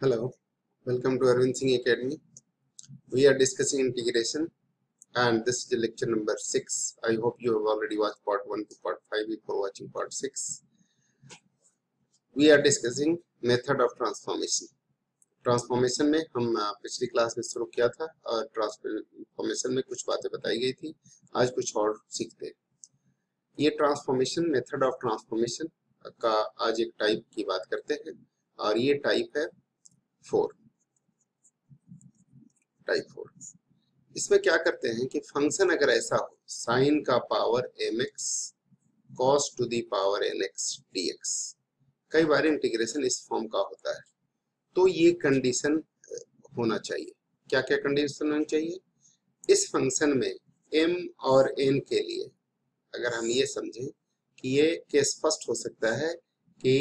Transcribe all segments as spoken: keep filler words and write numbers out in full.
Hello, welcome to Arvind Singh Academy. We are discussing integration and this is lecture number six. I hope you have already watched part one to part five before watching part six. We are discussing method of transformation. Transformation में हम पिछली class में शुरू किया था और transformation में कुछ बातें बताई गई थी। आज कुछ और सीखते हैं। ये ट्रांसफॉर्मेशन मेथड ऑफ ट्रांसफॉर्मेशन का आज एक टाइप की बात करते हैं और ये टाइप है फोर टाइप फोर। इसमें क्या करते हैं कि फंक्शन अगर ऐसा हो साइन का power m x cos to the power n x d x, कई बार इंटीग्रेशन इस फॉर्म का होता है, तो ये कंडीशन होना चाहिए। क्या क्या कंडीशन होनी चाहिए इस फंक्शन में? m और n के लिए अगर हम ये समझें कि ये केस फर्स्ट हो सकता है कि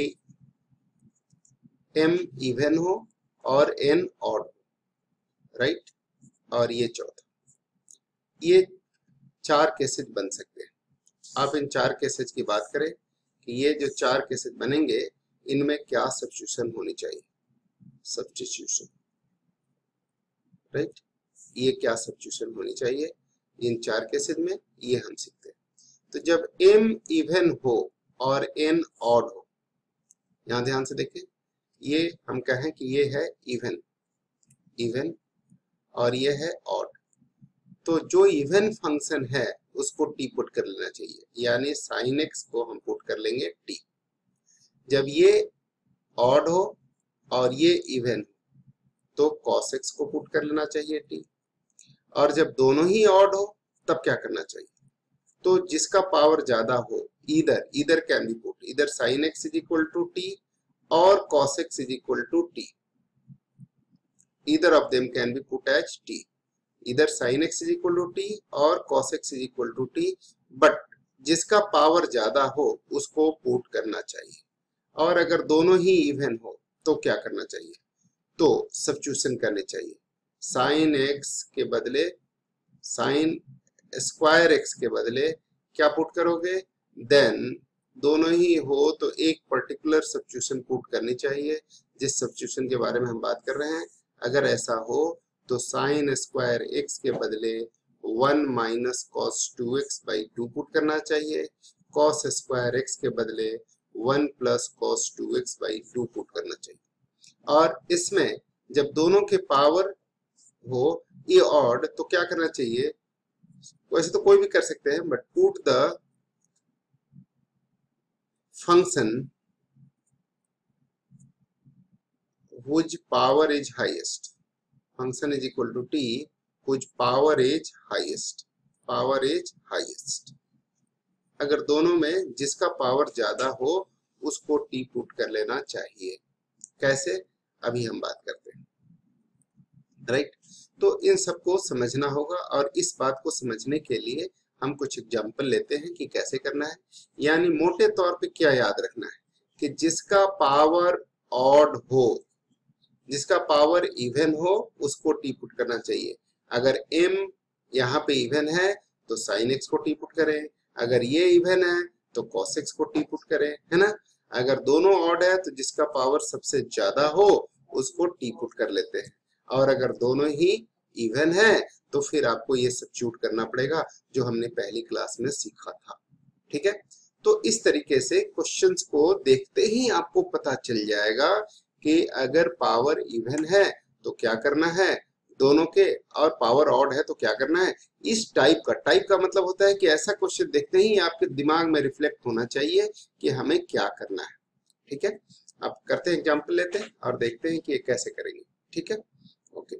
m इवन हो और n ऑड हो, राइट, और ये चौथा, ये चार केसेस बन सकते हैं। आप इन चार केसेस की बात करें कि ये जो चार केसेस बनेंगे इनमें क्या सब्स्टिट्यूशन होनी चाहिए, सब्स्टिट्यूशन, राइट, ये क्या सब्स्टिट्यूशन होनी चाहिए इन चार केसेस में, ये हम सीखते हैं। तो जब m इवन हो और n ऑड हो, यहां ध्यान से देखें, ये हम कहें कि ये है इवन इवन और ये है ऑड, तो जो इवन फंक्शन है उसको t पुट कर लेना चाहिए, यानी साइन एक्स को हम पुट कर लेंगे t। जब ये ऑड हो और ये इवन तो cos x को पुट कर लेना चाहिए t, और जब दोनों ही ऑड हो तब क्या करना चाहिए? तो जिसका पावर ज्यादा हो, इधर इधर कैन बी पुट, इधर sin x is equal to t और cos x is equal to t, either of them can be put as t, either sin x is equal to t और cos x is equal to t, but जिसका power ज्यादा हो उसको put करना चाहिए। और अगर दोनों ही इवन हो तो क्या करना चाहिए? तो सब्स्टिट्यूशन करनी चाहिए। sin x के बदले sin स्क्वायर x के बदले क्या पुट करोगे? देन दोनों ही हो तो एक पर्टिकुलर सब्स्टिट्यूशन पुट करनी चाहिए, जिस सब्स्टिट्यूशन के बारे में हम बात कर रहे हैं। अगर ऐसा हो तो साइन स्क्वायर एक्स के बदले one minus cos two x by two put करना चाहिए, कॉस स्क्वायर एक्स के बदले one plus cos two x by two put करना चाहिए। और इसमें जब दोनों के पावर हो ये ऑड तो क्या करना चाहिए? वैसे तो कोई भी कर सकते हैं, but put the function whose power is highest, function is equal to t whose power is highest, power is highest। अगर दोनों में जिसका पावर ज्यादा हो उसको t पुट कर लेना चाहिए। कैसे? अभी हम बात करते हैं, राइट। तो इन सबको समझना होगा और इस बात को समझने के लिए हम कुछ एग्जाम्पल लेते हैं कि कैसे करना है। यानी मोटे तौर पे क्या याद रखना है कि जिसका पावर ऑड हो, जिसका पावर इवन हो उसको टी पुट करना चाहिए। अगर m यहाँ पे इवन है तो sin x को टी पुट करें, अगर ये इवन है तो cos x को टी पुट करें, है ना। अगर दोनों ऑड है तो जिसका पावर सबसे ज्यादा हो उसको टी पुट कर लेते हैं, और अगर दोनों ही इवन है तो फिर आपको ये सब्स्टिट्यूट करना पड़ेगा जो हमने पहली क्लास में सीखा था, ठीक है। तो इस तरीके से क्वेश्चंस को देखते ही आपको पता चल जाएगा कि अगर पावर इवन है तो क्या करना है दोनों के, और पावर ऑड है तो क्या करना है। इस टाइप का, टाइप का मतलब होता है कि ऐसा क्वेश्चन देखते ही आपके दिमाग में रिफ्लेक्ट होना चाहिए कि हमें क्या करना है, ठीक है। अब करते हैं, एग्जांपल लेते हैं और देखते हैं कि ये कैसे करेंगे, ठीक है। ओके,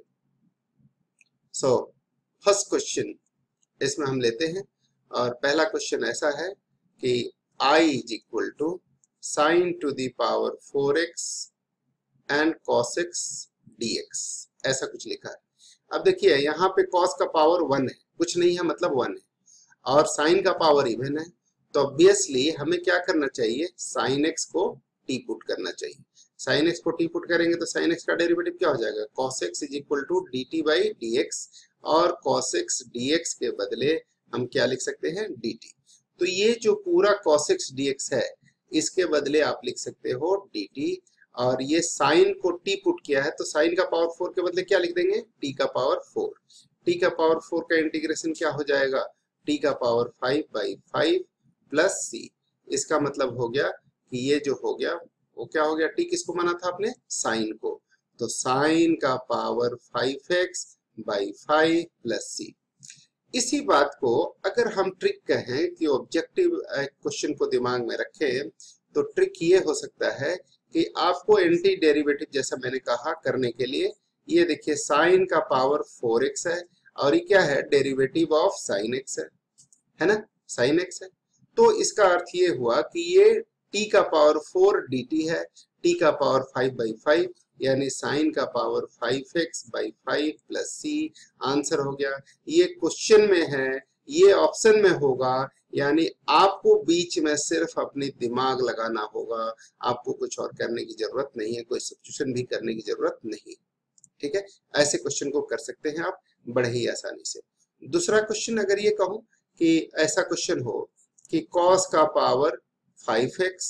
सो फर्स्ट क्वेश्चन इसमें हम लेते हैं और पहला क्वेश्चन ऐसा है कि i is equal to sine to the power four x and cos x dx, ऐसा कुछ लिखा है। अब देखिए यहाँ पे cos का पावर वन है, कुछ नहीं है मतलब वन है, और sin का पावर इवन है, तो ऑब्वियसली हमें क्या करना चाहिए? sin x को t पुट करना चाहिए। sin x को t पुट करेंगे तो sin x का डेरिवेटिव क्या हो जाएगा? cos x is equal to dt by dx, और cos x dx के बदले हम क्या लिख सकते हैं? dt। तो ये जो पूरा cos x dx है इसके बदले आप लिख सकते हो dt, और ये साइन को टी पुट किया है, तो साइन का पावर फोर के बदले क्या लिख देंगे, टी का पावर फोर। टी का पावर फोर का इंटीग्रेशन क्या हो जाएगा, टी का power five by five plus c. इसका मतलब हो गया कि ये जो हो गया वो क्या हो गया, टी किसको माना था आपने, साइन को, तो साइन का power five x by five plus c. इसी बात को अगर हम ट्रिक कहें कि ऑब्जेक्टिव क्वेश्चन को दिमाग में रखें, तो ट्रिक ये हो सकता है कि आपको एंटी डेरिवेटिव जैसा मैंने कहा करने के लिए, ये देखिए साइन का पावर फोर एक्स है और ये क्या है, डेरिवेटिव ऑफ साइन एक्स है, है ना, साइन एक्स है। तो इसका अर्थ ये हुआ कि ये टी का पावर फोर डी टी है, टी का पावर फाइव बाई फाइव, यानी साइन का power five x by five plus c. Answer हो गया। ये क्वेश्चन में है, ये ऑप्शन में होगा, यानी आपको बीच में सिर्फ अपनी दिमाग लगाना होगा, आपको कुछ और करने की जरूरत नहीं है, कोई सब्स्टिट्यूशन भी करने की जरूरत नहीं। ठीक है, ऐसे क्वेश्चन को कर सकते हैं आप बड़े ही आसानी से। दूसरा क्वेश्चन अगर ये कहूं कि ऐसा क्वेश्चन हो कि कॉस का पावर फाइव एक्स,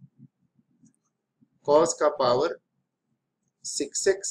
कॉस का power six x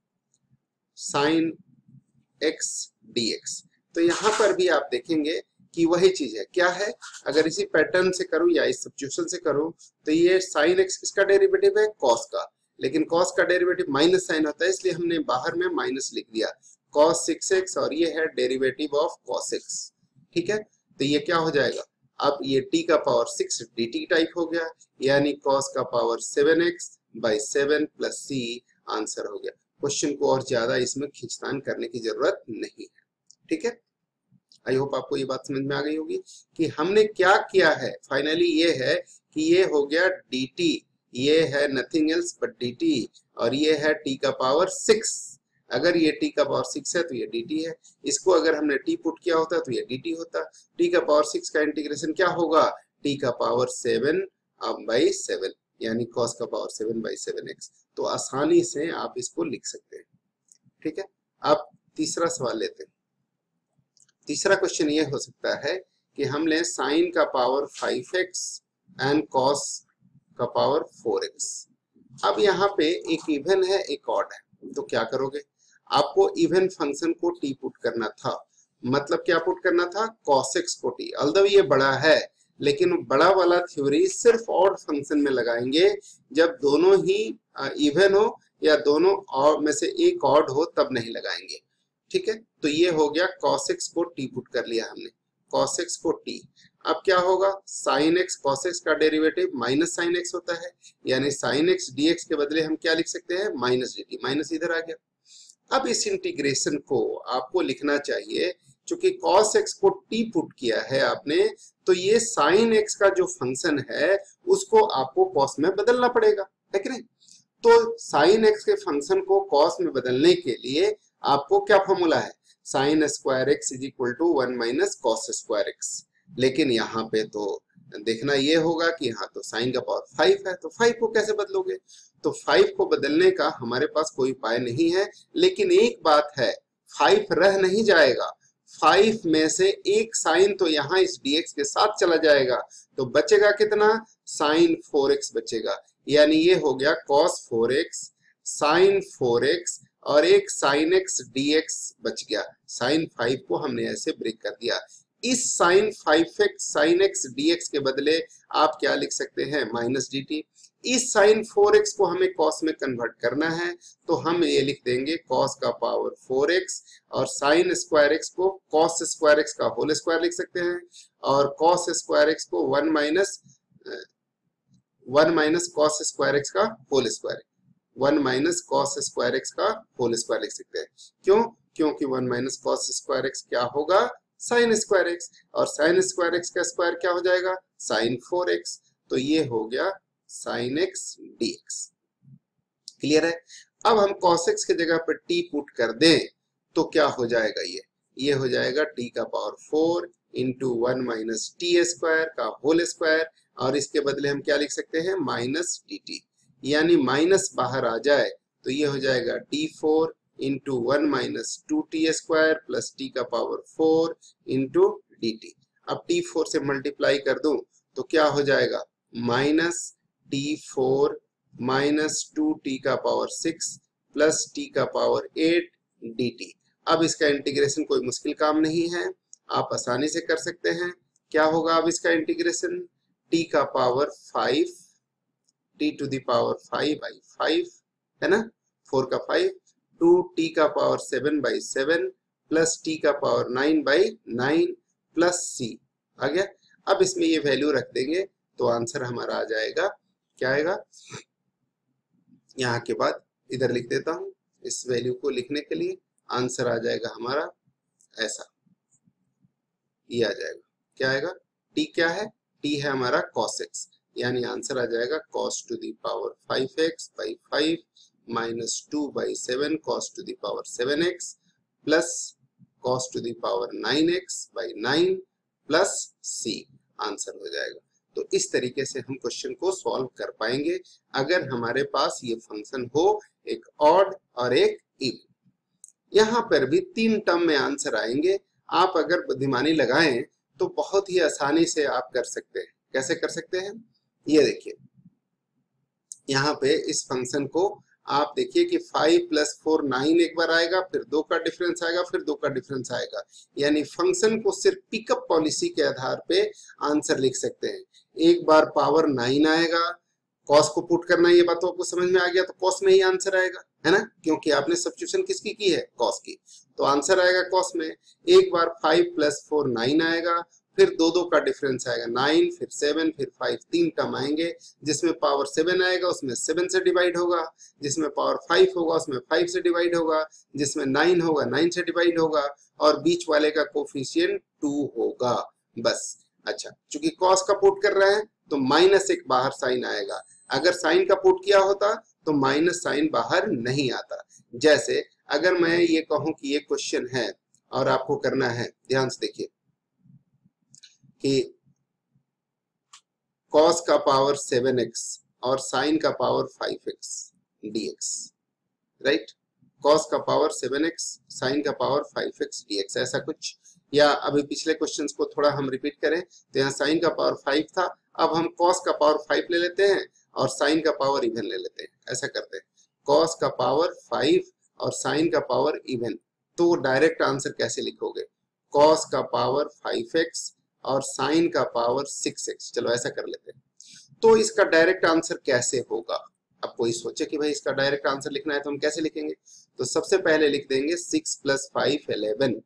sine x d x, तो यहां पर भी आप देखेंगे कि वही चीज है, क्या है, अगर इसी पैटर्न से करूं या इस सब्स्टिट्यूशन से करूं, तो ये साइन एक्स किसका डेरिवेटिव है, कॉस का, लेकिन कॉस का डेरिवेटिव माइनस साइन होता है, इसलिए हमने बाहर में माइनस लिख दिया, कॉस सिक्स एक्स, और ये है डेरिवेटिव ऑफ कॉस एक्स। ठीक है, तो ये क्या हो जाएगा, अब ये t का पावर सिक्स dt टाइप हो गया, यानी cos का power seven x by seven plus c. Answer हो गया। क्वेश्चन को और ज्यादा इसमें खींचतान करने की जरूरत नहीं है। ठीक है, आई होप आपको ये बात समझ में आ गई होगी कि हमने क्या किया है। फाइनली ये है कि ये हो गया dt, ये है नथिंग एल्स बट dt, और ये है t का पावर सिक्स। अगर ये t का पावर सिक्स है तो ये dt है, इसको अगर हमने t पुट किया होता तो ये dt होता। t का पावर सिक्स का इंटीग्रेशन क्या होगा, t का पावर सेवन बाई सेवन, यानी cos का power seven by seven x. तो आसानी से आप इसको लिख सकते हैं। ठीक है, अब तीसरा सवाल लेते हैं। तीसरा क्वेश्चन ये हो सकता है कि हम लें साइन का power five x and cos का पावर फोर एक्स। अब यहाँ पे एक इवन है एक ऑड है, तो क्या करोगे, आपको इवन फंक्शन को t पुट करना था, मतलब क्या पुट करना था, cos x को t। अल्दो ये बड़ा है, लेकिन बड़ा वाला थ्योरी सिर्फ ऑड फंक्शन में लगाएंगे जब दोनों ही इवन हो या दोनों और में से एक ऑड हो, तब नहीं लगाएंगे। ठीक है, तो ये हो गया cos x को t पुट कर लिया हमने, cos x को t। अब क्या होगा, sin x cos x का डेरिवेटिव माइनस sin x होता है, यानी sin x dx के बदले हम क्या लिख सकते हैं, माइनस dt, माइनस इधर आ गया। अब इस इंटीग्रेशन को आपको लिखना चाहिए, चूंकि cos x को t पुट किया है आपने, तो ये sin x का जो फंक्शन है उसको आपको cos में बदलना पड़ेगा, है कि नहीं। तो sin x के फंक्शन को cos में बदलने के लिए आपको क्या फॉर्मूला है, sine square x is equal to one minus cos square x. लेकिन यहाँ पे तो देखना ये होगा कि यहाँ तो साइन का पावर फाइव है, तो फाइव को कैसे बदलोगे, तो फाइव को बदलने का हमारे पास कोई उपाय नहीं है। लेकिन एक बात है, फाइव रह नहीं जाएगा, फाइव में से एक साइन तो यहाँ इस dx के साथ चला जाएगा, तो बचेगा कितना, साइन फोर एक्स बचेगा, यानी ये हो गया cos four x sine four x और एक साइन एक्स dx बच गया। साइन फाइव को हमने ऐसे ब्रेक कर दिया। इस sine five x sine x dx के बदले आप क्या लिख सकते हैं, माइनस डी टी। इस साइन फोर एक्स को हमें cos में कन्वर्ट करना है, तो हम ये लिख देंगे cos का पावर फोर एक्स, और साइन स्क्वायर एक्स को cos स्क्वायर एक्स का होल स्क्वायर लिख सकते हैं, और cos स्क्वायर एक्स को one minus one minus cos square x का whole square, one minus cos square x का होल स्क्वायर लिख सकते हैं। क्यों, क्योंकि one minus cos square x क्या होगा, साइन स्क्वायर एक्स, और साइन स्क्वायर एक्स का स्क्वायर क्या हो जाएगा, साइन फोर एक्स। तो ये हो गया sine x d x. Clear है। अब हम cos x की जगह पर t पुट कर दें तो क्या हो जाएगा, ये ये हो जाएगा t का power four into one minus t square का होल स्क्वायर, और इसके बदले हम क्या लिख सकते हैं, माइनस डी टी, यानी माइनस बाहर आ जाए तो ये हो जाएगा d four into one minus two t square plus T का power four into d t. अब टी फोर से मल्टीप्लाई कर दूं तो क्या हो जाएगा, minus t four minus two T का पावर सिक्स प्लस टी का पावर एट डी टी। अब इसका इंटीग्रेशन कोई मुश्किल काम नहीं है, आप आसानी से कर सकते हैं। क्या होगा अब इसका इंटीग्रेशन, टी का power five, t to the power five by five, है ना, फोर का फाइव, टू टी का power seven by seven plus T का power nine by nine plus c आ गया। अब इसमें ये वैल्यू रख देंगे तो आंसर हमारा आ जाएगा, क्या आएगा, यहाँ के बाद इधर लिख देता हूं इस वैल्यू को लिखने के लिए, आंसर आ जाएगा हमारा ऐसा, ये आ जाएगा, क्या आएगा, टी क्या है, टी है हमारा cos x, यानी आंसर आ जाएगा cos to the power five x by five minus two by seven cos to the power seven x plus cos to the power nine x by nine plus c, answer हो जाएगा। तो इस तरीके से हम question को solve कर पाएंगे अगर हमारे पास ये फंक्शन हो, एक ऑड और एक इवन। यहाँ पर भी तीन टर्म में आंसर आएंगे, आप अगर बुद्धिमानी लगाएं तो बहुत ही आसानी से आप कर सकते हैं। कैसे कर सकते हैं, ये देखिए, यहाँ पे इस फंक्शन को आप देखिए कि फाइव प्लस फोर नाइन एक बार आएगा, फिर दो का डिफरेंस आएगा, फिर दो का डिफरेंस आएगा, यानी फंक्शन को सिर्फ पिकअप पॉलिसी के आधार पे आंसर लिख सकते हैं। एक बार पावर नाइन आएगा, कॉस को पुट करना, ये बात तो आपको समझ में आ गया, तो कॉस में ही आंसर आएगा, है ना, क्योंकि आपने सब्स्टिट्यूशन किसकी की है, कॉस की, तो आंसर आएगा कॉस में। एक बार फाइव प्लस फोर नाइन आएगा, फिर दो दो का डिफरेंस आएगा नाइन, फिर सेवन, फिर फाइव, तीन टर्म आएंगे, जिसमें पावर सेवन आएगा उसमें सेवन से डिवाइड होगा, जिसमें पावर फाइव होगा उसमें फाइव से डिवाइड होगा, जिसमें नाइन होगा नाइन से डिवाइड होगा, और बीच वाले का कोफिशिएंट टू होगा, बस। अच्छा, चूंकि कॉस का पुट कर रहे हैं तो माइनस एक बाहर साइन आएगा, अगर साइन का पुट किया होता तो माइनस साइन बाहर नहीं आता। जैसे अगर मैं ये कहूं कि ये क्वेश्चन है और आपको करना है, ध्यान से देखिए कि cos का पावर सेवन एक्स और sin का power five x dx, right, cos का पावर सेवन एक्स, sin का पावर फाइव एक्स dx, ऐसा कुछ। या अभी पिछले क्वेश्चंस को थोड़ा हम रिपीट करें तो यहाँ sin का पावर फाइव था, अब हम cos का पावर फाइव ले लेते हैं और sin का पावर इवन ले लेते हैं, ऐसा करते हैं, cos का पावर फाइव और sin का पावर इवन। तो डायरेक्ट आंसर कैसे लिखोगे, cos का पावर फाइव एक्स और sin का पावर सिक्स एक्स, चलो ऐसा कर लेते हैं। तो इसका डायरेक्ट आंसर कैसे होगा, अब कोई सोचे कि भाई इसका डायरेक्ट आंसर लिखना है तो हम कैसे लिखेंगे, तो सबसे पहले लिख देंगे six plus five eleven,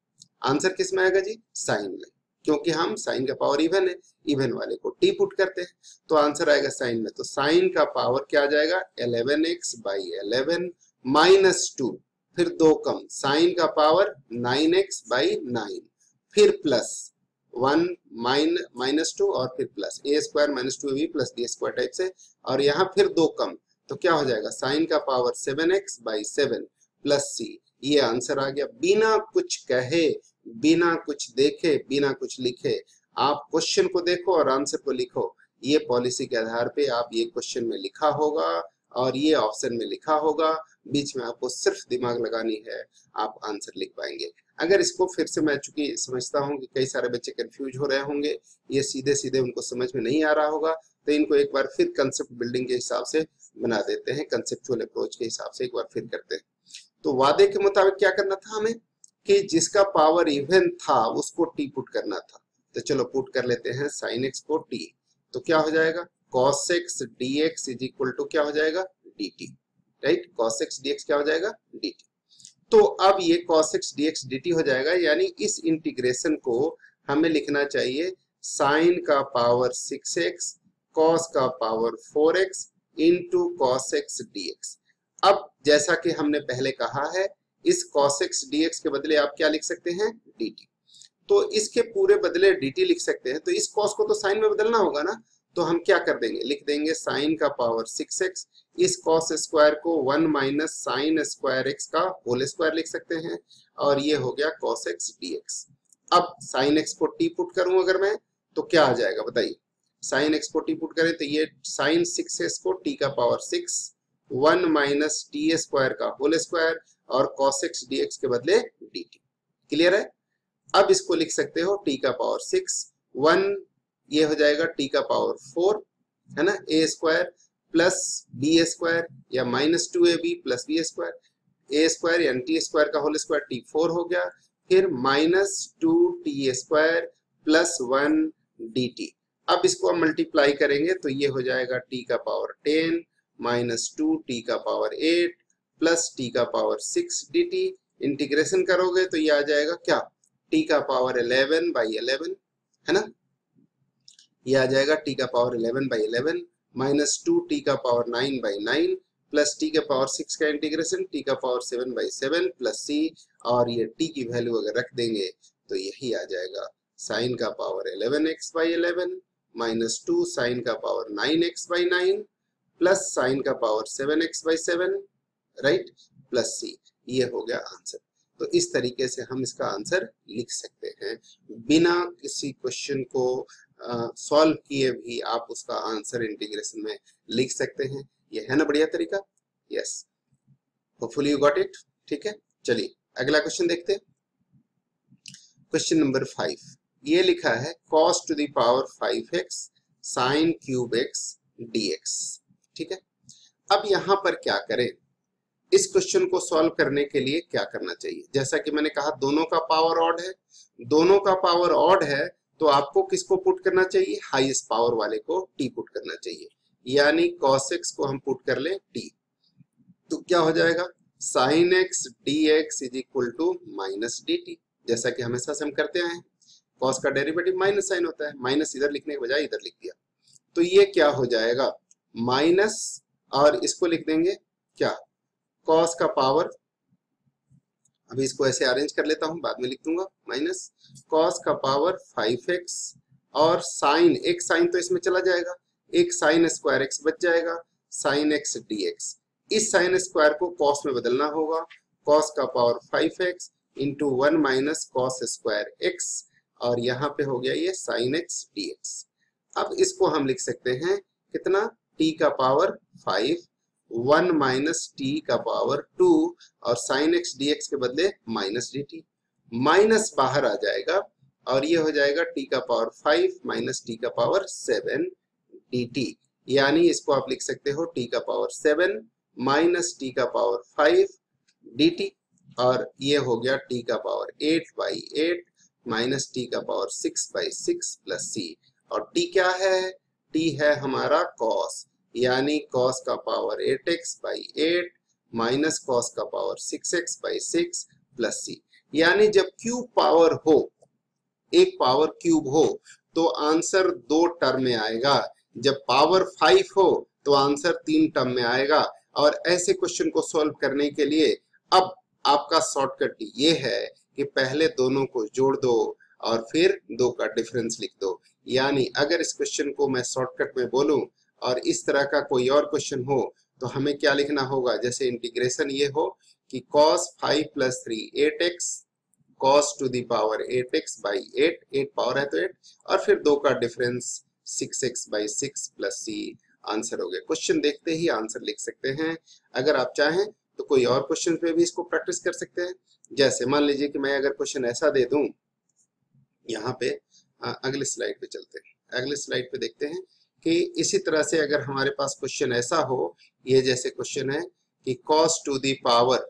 answer किस में आएगा जी, साइन में, क्योंकि हम साइन का पावर इवन है, इवन वाले को टी पुट करते हैं, तो आंसर आएगा साइन में, तो साइन का पावर क्या आ जाएगा, eleven x by eleven minus two, फिर दो कम, साइन का power nine x by nine, फिर plus one mine minus two और फिर plus a square minus two b plus b square type से, और यहाँ फिर दो कम, तो क्या हो जाएगा, साइन का power seven x by seven plus c, ये आंसर आ गया। बिना कुछ कहे, बिना कुछ देखे, बिना कुछ लिखे, आप क्वेश्चन को देखो और आंसर को लिखो, ये पॉलिसी के आधार पे आप ये क्वेश्चन में लिखा होगा और ये ऑप्शन में लिखा होगा, बीच में आपको सिर्फ दिमाग लगानी है, आप आंसर लिख पाएंगे। अगर इसको फिर से, मैं चूंकि समझता हूँ कि कई सारे बच्चे कंफ्यूज हो रहे होंगे, ये सीधे सीधे उनको समझ में नहीं आ रहा होगा, तो इनको एक बार फिर कंसेप्ट बिल्डिंग के हिसाब से बना देते हैं, कंसेप्चुअल अप्रोच के हिसाब से एक बार फिर करते हैं। तो वादे के मुताबिक क्या करना था हमें, कि जिसका पावर इवन था उसको टी पुट करना था, तो चलो पुट कर लेते हैं साइन एक्स को टी, तो क्या हो जाएगा, cos x dx is equal to क्या हो जाएगा, dt, right, cos x dx क्या हो जाएगा, dt। तो अब ये cos x dx dt हो जाएगा, यानी इस इंटीग्रेशन को हमें लिखना चाहिए sin का पावर सिक्स एक्स cos का power four x into cos x dx। अब जैसा कि हमने पहले कहा है, इस cos x dx के बदले आप क्या लिख सकते हैं, dt, तो इसके पूरे बदले dt लिख सकते हैं, तो इस cos को तो sin में बदलना होगा ना, तो हम क्या कर देंगे, लिख देंगे sin का पावर सिक्स एक्स, इस cos स्क्वायर को one minus sine square x का होल स्क्वायर लिख सकते हैं, और ये हो गया cos x dx। अब sin x को t पुट करूं अगर मैं, तो क्या आ जाएगा बताइए, sin x को t पुट करें तो ये sin सिक्स एक्स को t का power six, one minus t square का होल स्क्वायर, और cos x dx के बदले dt, क्लियर है। अब इसको लिख सकते हो t का पावर सिक्स, वन ये हो जाएगा t का पावर फोर, है ना, a square plus b square या minus two a b plus b square, a square यानी टी स्क्वायर का होल स्क्वायर टी फोर हो गया, फिर minus two t square plus one d t. अब इसको हम मल्टीप्लाई करेंगे तो ये हो जाएगा टी का power ten minus two T का पावर एट प्लस टी का power six d t. Integration करोगे तो ये आ जाएगा क्या, टी का पावर इलेवन बाई इलेवन, है ना, ये आ जाएगा टी का power eleven by eleven minus two T का power nine by nine plus T का पावर सिक्स का इंटीग्रेशन टी का power seven by seven plus सी, और ये टी की वैल्यू अगर रख देंगे तो यही आ जाएगा साइन का power eleven x by eleven minus two sine का power nine x by nine plus sine का power seven x by seven, right, plus c. ये हो गया आंसर। तो इस तरीके से हम इसका आंसर लिख सकते हैं, बिना किसी क्वेश्चन को सॉल्व किए भी आप उसका आंसर इंटीग्रेशन में लिख सकते हैं। ये है ना बढ़िया तरीका, yes, hopefully you got it. ठीक है, चलिए अगला क्वेश्चन देखते हैं। क्वेश्चन नंबर फाइव, ये लिखा है cos to the power five x sine cube x dx। ठीक है, अब यहां पर क्या करें, इस क्वेश्चन को सॉल्व करने के लिए क्या करना चाहिए, जैसा कि मैंने कहा दोनों का पावर ऑड है, दोनों का पावर ऑड है तो आपको किसको पुट करना चाहिए, हाईएस्ट पावर वाले को t पुट करना चाहिए, यानी cos x को हम पुट कर लें t, तो क्या हो जाएगा sin x dx is equal to minus d t, जैसा कि हमेशा से हम करते आए हैं। cos का डेरिवेटिव माइनस साइन होता है, माइनस इधर लिखने के बजाय इधर लिख दिया, तो ये क्या हो जाएगा माइनस, और इसको लिख देंगे क्या, cos का पावर, अभी इसको ऐसे अरेंज कर लेता हूं, बाद में लिख दूंगा, माइनस cos का पावर फाइव एक्स और साइन, एक साइन तो इसमें चला जाएगा, एक साइन स्क्वायर एक्स बच जाएगा, साइन एक्स dx। इस साइन स्क्वायर को cos में बदलना होगा, cos का power five x into one minus cos square x, और यहाँ पे हो गया ये साइन एक्स dx। अब इसको हम लिख सकते हैं कितना, t का power five, one minus t का पावर टू, और साइन एक्स dx के बदले माइनस डी टी, माइनस बाहर आ जाएगा और ये हो जाएगा टी का पावर फाइव माइनस टी का पावर सेवन डी टी, यानी इसको आप लिख सकते हो टी का पावर सेवन माइनस टी का पावर फाइव डी टी, और ये हो गया टी का power eight by eight minus t का power six by six plus सी, और टी क्या है, टी है हमारा cos, यानी cos का power eight x by eight minus cos का power six x by six plus c, यानी जब क्यूब पावर हो, एक पावर क्यूब हो तो आंसर दो टर्म में आएगा, जब पावर फाइव हो तो आंसर तीन टर्म में आएगा। और ऐसे क्वेश्चन को सॉल्व करने के लिए अब आपका शॉर्टकट ये है कि पहले दोनों को जोड़ दो और फिर दो का डिफरेंस लिख दो, यानी अगर इस क्वेश्चन को मैं शॉर्टकट में बोलूं और इस तरह का कोई और क्वेश्चन हो तो हमें क्या लिखना होगा, जैसे इंटीग्रेशन ये हो कि cos five plus three eight x cos to the power eight x by eight, eight power है तो एट, और फिर दो का difference six x by six plus c, answer हो गया। क्वेश्चन देखते ही आंसर लिख सकते हैं। अगर आप चाहें तो कोई और क्वेश्चन पे भी इसको प्रैक्टिस कर सकते हैं, जैसे मान लीजिए कि मैं अगर क्वेश्चन ऐसा दे दूं, यहाँ पे आ, अगले स्लाइड पे चलते हैं, अगले स्लाइड पे देखते हैं कि इसी तरह से अगर हमारे पास क्वेश्चन ऐसा हो, ये जैसे क्वेश्चन है कि cos to the power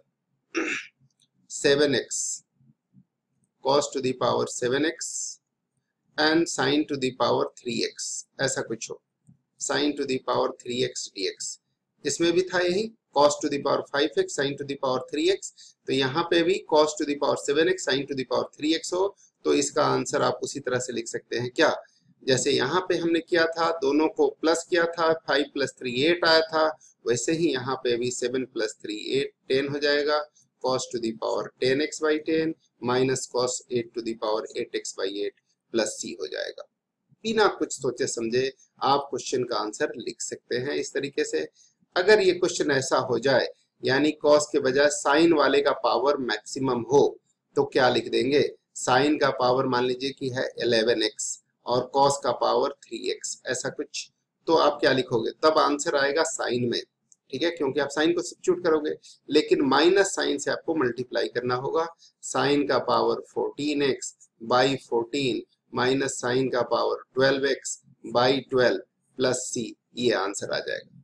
seven x cos to the power seven x and sin to the power three x, ऐसा कुछ हो, sin to the power three x dx, इसमें भी था यही cos to the power five x sin to the power three x, तो यहाँ पे भी cos to the power seven x sin to the power three x हो, तो इसका आंसर आप उसी तरह से लिख सकते हैं क्या, जैसे यहाँ पे हमने किया था, दोनों को प्लस किया था, फाइव प्लस थ्री एट आया था, वैसे ही यहाँ पे भी seven plus three eight ten हो जाएगा, cos to the power ten x by ten minus cos eight to the power eight x by eight plus c हो जाएगा। बिना कुछ सोचे समझे आप क्वेश्चन का आंसर लिख सकते हैं इस तरीके से। अगर ये क्वेश्चन ऐसा हो जाए, यानी cos के बजाय साइन वाले का पावर मैक्सिमम हो, तो क्या लिख देंगे, साइन का पावर मान लीजिए कि है इलेवन एक्स और cos का पावर थ्री एक्स, ऐसा कुछ, तो आप क्या लिखोगे, तब आंसर आएगा साइन में, ठीक है, क्योंकि आप साइन को सब्स्टिट्यूट करोगे, लेकिन माइनस साइन से आपको मल्टीप्लाई करना होगा, साइन का power fourteen x by fourteen minus sine का power twelve x by twelve plus c, ये आंसर आ जाएगा।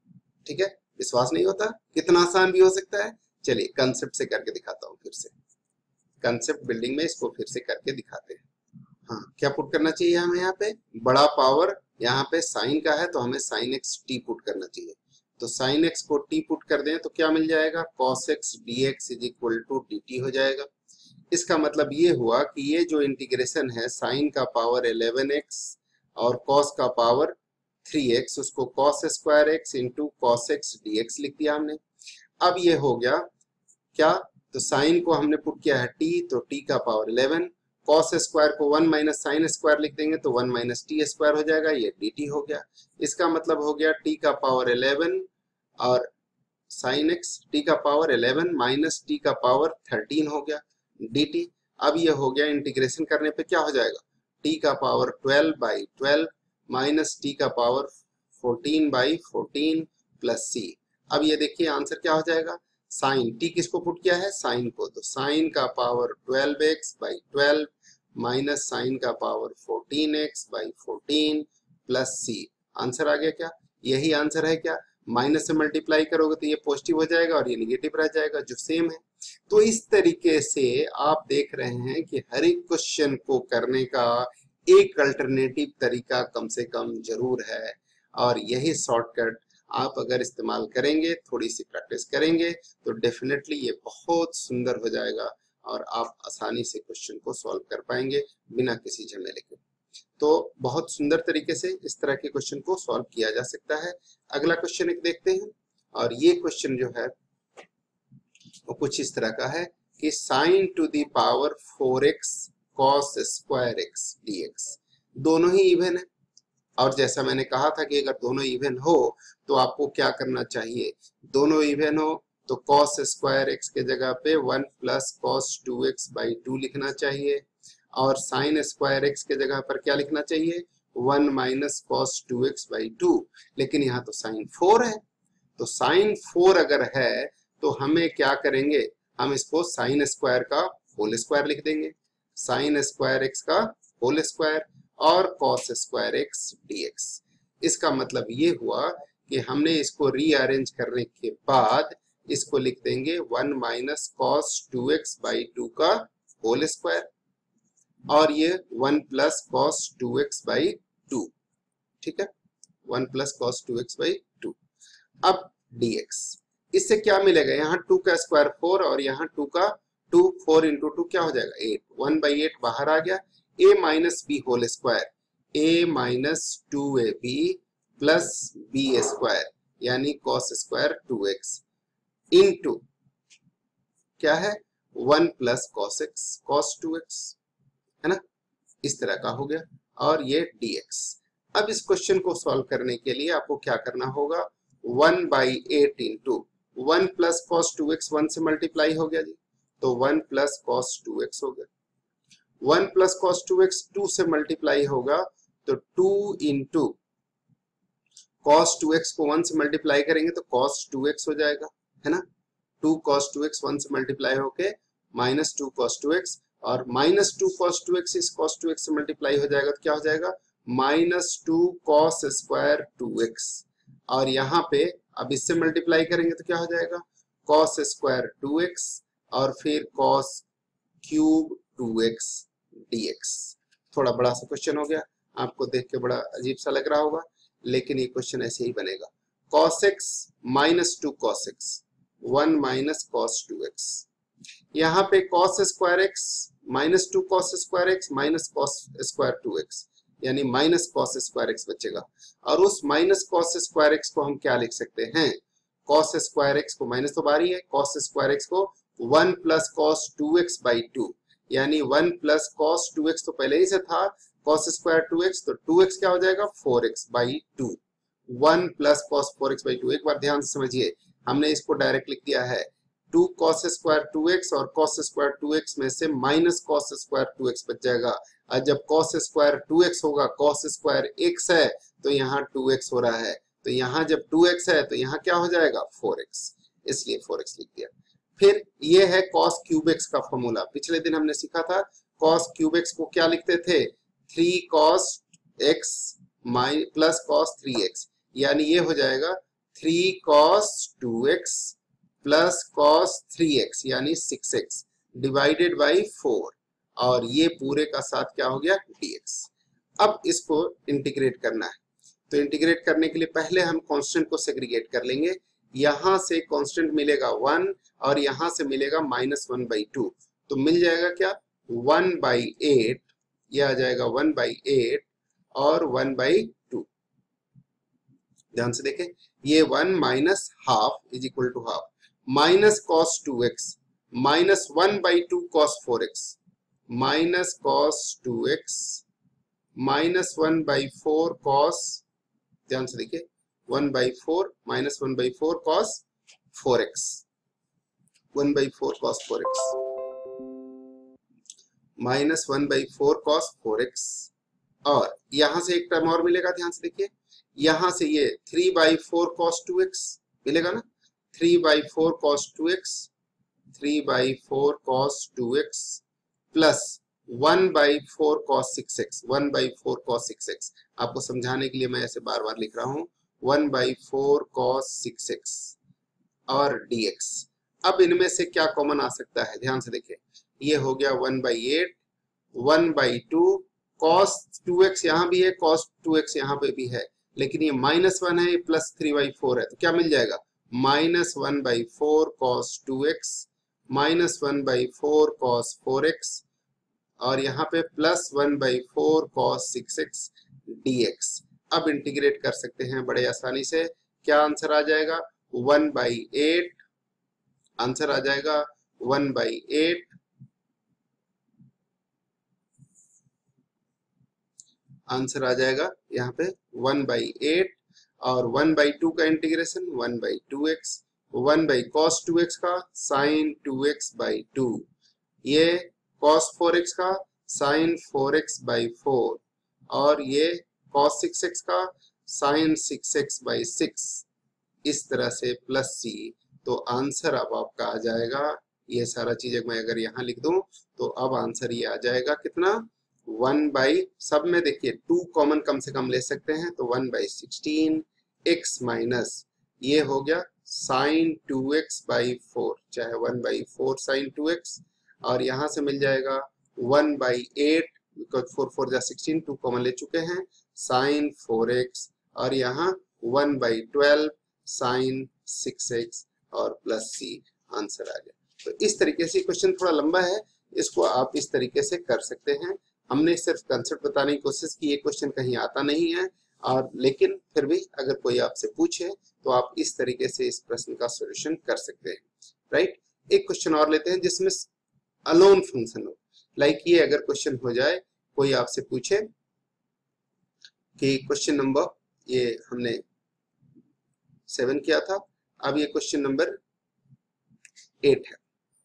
ठीक है, विश्वास नहीं होता, कितना आसान भी हो सकता है। चलिए कंसेप्ट से करके दिखाता हूँ, फिर से कंसेप्ट बिल्डिंग में इसको फिर से करके दिखाते हैं। हाँ, क्या पुट करना चाहिए हमें यहाँ पे, बड़ा पावर यहाँ पे साइन का है तो हमें साइन एक्स टी पुट करना चाहिए। तो साइन एक्स को टी पुट कर दें तो क्या मिल जाएगा, cos x d x is equal to d t हो जाएगा। इसका मतलब ये हुआ कि ये जो इंटीग्रेशन है साइन का पावर इलेवन एक्स और कॉस का पावर थ्री एक्स, उसको cos square x into cos x d x लिख दिया हमने। अब ये हो गया क्या, तो साइन को हमने पुट किया है टी, तो टी का पावर इलेवन, कॉस स्क्वायर को वन माइनस साइन स्क्वायर लिख देंगे तो वन माइनस टी स्क्वायर हो जाएगा, ये डी टी हो गया। इसका मतलब हो गया टी का पावर इलेवन और साइन एक्स, टी का पावर इलेवन माइनस टी का पावर थर्टीन हो गया dt। अब ये हो गया, इंटीग्रेशन करने पे क्या हो जाएगा, t का power twelve by twelve minus t का power fourteen by fourteen plus c। अब ये देखिए आंसर क्या हो जाएगा, साइन t किसको पुट किया है, साइन को, तो साइन का power twelve x by twelve minus sine का power fourteen x by fourteen plus c। Answer आ गया क्या, यही आंसर है क्या, माइनस से मल्टीप्लाई करोगे तो ये पॉजिटिव हो जाएगा और ये निगेटिव रह जाएगा जो सेम है। तो इस तरीके से आप देख रहे हैं कि हर एक क्वेश्चन को करने का एक अल्टरनेटिव तरीका कम से कम जरूर है, और यही शॉर्टकट आप अगर इस्तेमाल करेंगे, थोड़ी सी प्रैक्टिस करेंगे तो डेफिनेटली ये बहुत सुंदर हो जाएगा और आप आसानी से क्वेश्चन को सॉल्व कर पाएंगे बिना किसी झमेले के। तो बहुत सुंदर तरीके से इस तरह के क्वेश्चन को सॉल्व किया जा सकता है। अगला क्वेश्चन एक देखते हैं, और ये क्वेश्चन जो है वो कुछ इस तरह का है कि sine to the power four x cos square x d x दोनों ही इवन है, और जैसा मैंने कहा था कि अगर दोनों इवन हो तो आपको क्या करना चाहिए, दोनों इवन हो तो कॉस स्क्वायर एक्स के जगह पे one plus cos two x by two लिखना चाहिए, और साइन स्क्वायर एक्स के जगह पर क्या लिखना चाहिए, one minus cos two x by two. लेकिन यहाँ तो साइन फोर है, तो साइन फोर अगर है तो हमें क्या करेंगे, हम इसको साइन स्क्वायर का होल स्क्वायर लिख देंगे, साइन स्क्वायर एक्स का होल स्क्वायर और कॉस स्क्वायर एक्स डीएक्स। इसका मतलब ये हुआ कि हमने इसको रीअरेंज करने के बाद इसको लिख देंगे one minus cos two x by two का होल स्क्वायर, और ये one plus cos two x by two, ठीक है, one plus cos two x by two. अब dx, इससे क्या मिलेगा, यहाँ टू का स्क्वायर फोर और यहाँ टू का टू, फोर इंटू टू क्या हो जाएगा एट, वन बाई एट बाहर आ गया, a minus b whole square, a minus two a b plus b square यानी cos square two x into क्या है one plus cos x cos two x, है ना, इस तरह का हो गया, और ये dx। अब इस क्वेश्चन को सॉल्व करने के लिए आपको क्या करना होगा, one by eight into one plus cos two x, one से मल्टीप्लाई हो गया जी, तो one plus cos two x हो गया, one plus cos two x two से मल्टीप्लाई होगा तो two into cos two x को वन से मल्टीप्लाई करेंगे तो कॉस टू एक्स हो जाएगा, है ना, two cos two x one से मल्टीप्लाई होके minus two cos two x, और minus two cos two x इस कॉस टू एक्स से मल्टीप्लाई हो जाएगा तो क्या हो जाएगा minus two cos square two x, और यहाँ पे अब इससे मल्टीप्लाई करेंगे तो क्या हो जाएगा कॉस स्क्वायर टू एक्स और फिर cos cube two x dx. थोड़ा बड़ा सा क्वेश्चन हो गया, आपको देख के बड़ा अजीब सा लग रहा होगा, लेकिन ये क्वेश्चन ऐसे ही बनेगा, cos x minus two cos x, one minus cos two x, यहाँ पे cos square x minus two cos square x minus cos square two x यानी माइनस कॉस स्क्वायर एक्स बचेगा, और उस माइनस कॉस स्क्वायर एक्स को हम क्या लिख सकते हैं, कॉस स्क्वायर एक्स को माइनस तो बारी है, कॉस स्क्वायर एक्स को one plus cos two x by two यानी one plus cos two x तो पहले ही से था, कॉस स्क्वायर टू एक्स तो टू एक्स क्या हो जाएगा four x by two, one plus cos four x by two. एक बार ध्यान से समझिए, हमने इसको डायरेक्ट लिख दिया है two cos square two x और कॉस स्क्वायर टू एक्स में से minus cos square two x बच जाएगा, और जब कॉस स्क्वायर टू एक्स होगा, कॉस स्क्वायर एक्स है तो यहाँ टू एक्स हो रहा है, तो यहाँ जब टू एक्स है तो यहाँ क्या हो जाएगा फोर एक्स, इसलिए फोर एक्स लिख दिया। फिर ये है कॉस क्यूब एक्स का फॉर्मूला, पिछले दिन हमने सीखा था कॉस क्यूब एक्स को क्या लिखते थे, three cos x my plus cos three x, यानी ये हो जाएगा three cos two x plus cos three x यानी six x divided by four, और ये पूरे का साथ क्या हो गया dx। अब इसको इंटीग्रेट करना है, तो इंटीग्रेट करने के लिए पहले हम कांस्टेंट को सेग्रीगेट कर लेंगे। यहां से कांस्टेंट मिलेगा वन और यहां से मिलेगा माइनस वन बाई टू, तो मिल जाएगा क्या वन बाई एट, ये आ जाएगा वन बाई एट और वन बाई टू। ध्यान से देखें, ये one minus half is equal to half, minus cos two x minus one by two cos four x minus cos two x minus one by four cos, ध्यान से देखिए one by four minus one by four cos four x, one by four cos four x minus one by four cos four x, और यहां से एक term और मिलेगा, ध्यान से देखिए यहां से ये three by four cos two x मिलेगा ना, three by four cos two x three by four cos two x plus one by four cos six x one by four cos six x, आपको समझाने के लिए मैं ऐसे बार बार लिख रहा हूं, one by four cos six x और dx। अब इनमें से क्या कॉमन आ सकता है, ध्यान से देखिए ये हो गया one by eight, one by two, cos two x यहाँ भी है, कॉस टू एक्स यहाँ पे भी है, लेकिन ये माइनस वन है, प्लस थ्री बाई फोर है, तो क्या मिल जाएगा minus one by four cos two x minus one by four cos four x और यहाँ पे plus one by four cos six x dx। अब इंटीग्रेट कर सकते हैं बड़े आसानी से, क्या आंसर आ जाएगा वन बाई एट, आंसर आ जाएगा वन बाई एट आंसर आ जाएगा यहाँ पे वन बाई एट, और वन बाई टू का integration one by two x, one by cos two x का sine two x by two, ये कॉस फोर एक्स का sine four x by four, और ये कॉस सिक्स एक्स का sine six x by six, इस तरह से plus सी। तो आंसर अब आपका आ जाएगा, ये सारा चीज मैं अगर यहाँ लिख दूं तो अब आंसर ये आ जाएगा कितना वन बाई, सब में देखिए टू कॉमन कम से कम ले सकते हैं, तो one by sixteen x minus ये हो गया sine two x by four, चाहे one by four sine two x, और यहाँ से मिल जाएगा one by eight, because four four जा सिक्सटीन, टू कॉमन ले चुके हैं, साइन फोर एक्स, और यहाँ one by twelve sine six x और प्लस सी, आंसर आ गया। तो इस तरीके से क्वेश्चन थोड़ा लंबा है, इसको आप इस तरीके से कर सकते हैं। हमने सिर्फ कंसेप्ट बताने की कोशिश की, ये क्वेश्चन कहीं आता नहीं है, और लेकिन फिर भी अगर कोई आपसे पूछे तो आप इस तरीके से इस प्रश्न का सॉल्यूशन कर सकते हैं, राइट। एक क्वेश्चन और लेते हैं जिसमें अलोन फंक्शन हो, लाइक ये अगर क्वेश्चन हो जाए, कोई आपसे पूछे कि क्वेश्चन नंबर, ये हमने सेवन किया था, अब ये क्वेश्चन नंबर एट है,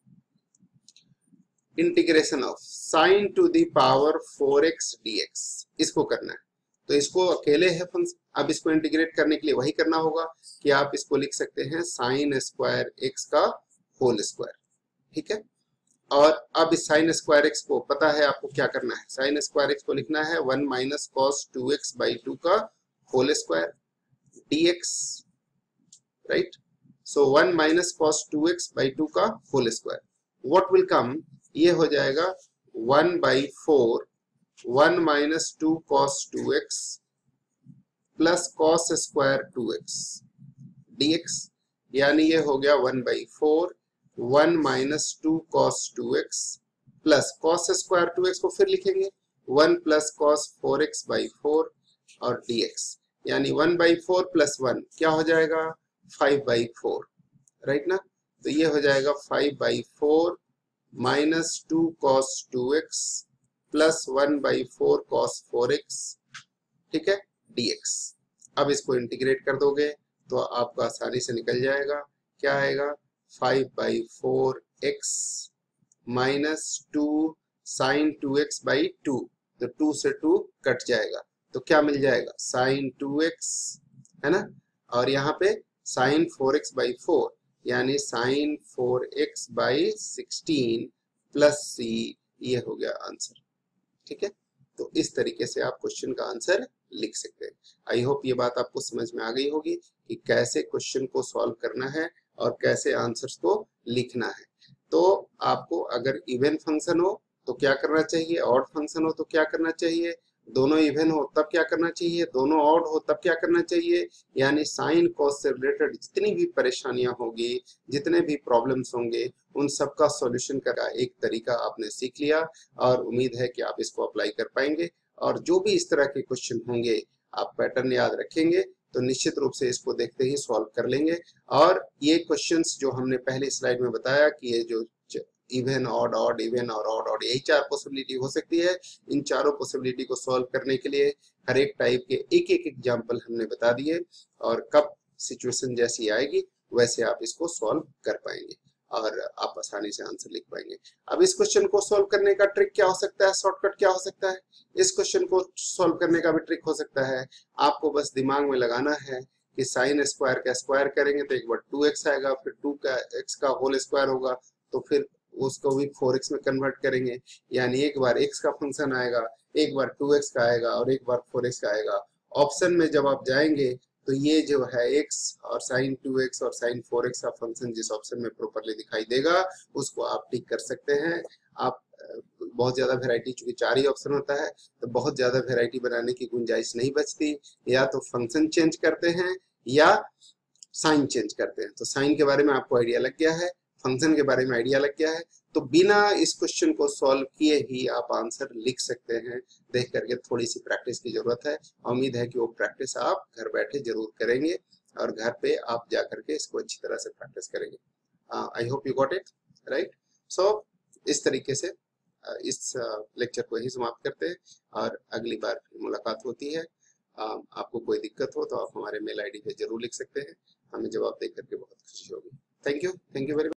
integration of sine to the power four x dx, इसको करना है। तो इसको अकेले है फंक्शन, अब इसको इंटीग्रेट करने के लिए वही करना होगा कि आप इसको लिख सकते हैं साइन स्क्वायर एक्स का होल स्क्वायर, ठीक है। और अब इस साइन स्क्वायर एक्स को पता है आपको क्या करना है, साइन स्क्वायर एक्स को लिखना है one minus cos two x by two का whole square dx, right. So one minus cos two x by two का whole square, what will come, ये हो जाएगा one by four, one minus two cos two x plus cos square two x dx, यानी ये हो गया one by four, one minus two cos two x plus cos square two x को फिर लिखेंगे one plus cos four x by four और dx, यानी one by four plus one क्या हो जाएगा फाइव बाई फोर, राइट ना। तो ये हो जाएगा five by four minus two cos two x plus one by four cos four x, ठीक है, dx। अब इसको इंटीग्रेट कर दोगे तो आपका आसानी से निकल जाएगा, क्या आएगा five by four x minus two sine two x by two, तो टू से टू कट जाएगा, तो क्या मिल जाएगा साइन टू एक्स, है ना, और यहाँ पे sine four x by four, यानी sine four x by sixteen plus c, ये हो गया आंसर, ठीक है। तो इस तरीके से आप क्वेश्चन का आंसर लिख सकते हैं। आई होप ये बात आपको समझ में आ गई होगी कि कैसे क्वेश्चन को सॉल्व करना है और कैसे आंसर्स को लिखना है। तो आपको अगर इवन फंक्शन हो तो क्या करना चाहिए, ऑड फंक्शन हो तो क्या करना चाहिए, दोनों इवन हो तब क्या करना चाहिए, दोनों ऑड हो तब क्या करना चाहिए। यानी साइन कॉस से रिलेटेड जितनी भी परेशानियां होगी, जितने भी प्रॉब्लम्स होंगे, उन सब का सॉल्यूशन का एक तरीका आपने सीख लिया और उम्मीद है कि आप इसको अप्लाई कर पाएंगे। और जो भी इस तरह के क्वेश्चन होंगे आप पैटर्न याद रखेंगे तो निश्चित रूप से इसको देखते ही सॉल्व कर लेंगे। और ये क्वेश्चंस जो हमने पहली स्लाइड में बताया कि ये जो इवन ऑड ऑड इवन और ऑड ऑड यही चार पॉसिबिलिटी हो सकती है, इन चारों पॉसिबिलिटी को सॉल्व करने के लिए हर एक टाइप के एक एक एग्जांपल हमने बता दिए और कब सिचुएशन जैसी आएगी वैसे आप इसको सॉल्व कर पाएंगे और आप आसानी से आंसर लिख पाएंगे। अब इस क्वेश्चन को सॉल्व करने का ट्रिक क्या हो सकता है, शॉर्टकट क्या हो सकता है। इस क्वेश्चन को सॉल्व करने का भी ट्रिक हो सकता है, आपको बस दिमाग में लगाना है कि साइन स्क्वायर का स्क्वायर करेंगे तो एक बार टू एक्स आएगा, फिर टू का एक्स का होल स्क्वायर होगा तो फिर उसको भी फोर एक्स में कन्वर्ट करेंगे। यानी एक बार x का फंक्शन आएगा, एक बार टू एक्स का आएगा और एक बार फोर एक्स का आएगा। ऑप्शन में जब आप जाएंगे तो ये जो है x और साइन टू एक्स और साइन फोर एक्स का फंक्शन जिस ऑप्शन में प्रॉपरली दिखाई देगा उसको आप टिक कर सकते हैं। आप बहुत ज्यादा वैरायटी, चूंकि चार ही ऑप्शन होता है तो बहुत ज्यादा वैरायटी बनाने की गुंजाइश नहीं बचती। या तो फंक्शन चेंज करते हैं या साइन चेंज करते हैं। तो साइन के बारे में आपको आइडिया लग गया है, फंक्शन के बारे में आइडिया लग गया है, तो बिना इस क्वेश्चन को सॉल्व किए ही आप आंसर लिख सकते हैं। देख करके थोड़ी सी प्रैक्टिस की जरूरत है। उम्मीद है कि वो प्रैक्टिस आप घर बैठे जरूर करेंगे और घर पे आप जा करके इसको अच्छी तरह से प्रैक्टिस करेंगे। I hope you got it right. So इस तरीके से uh, इस लेक्चर uh, को ही समाप्त करते हैं और अगली बार मुलाकात होती है। uh, आपको कोई दिक्कत हो तो आप हमारे मेल आई डी पे जरूर लिख सकते हैं, हमें जवाब दे करके बहुत खुशी होगी। Thank you, thank you very much.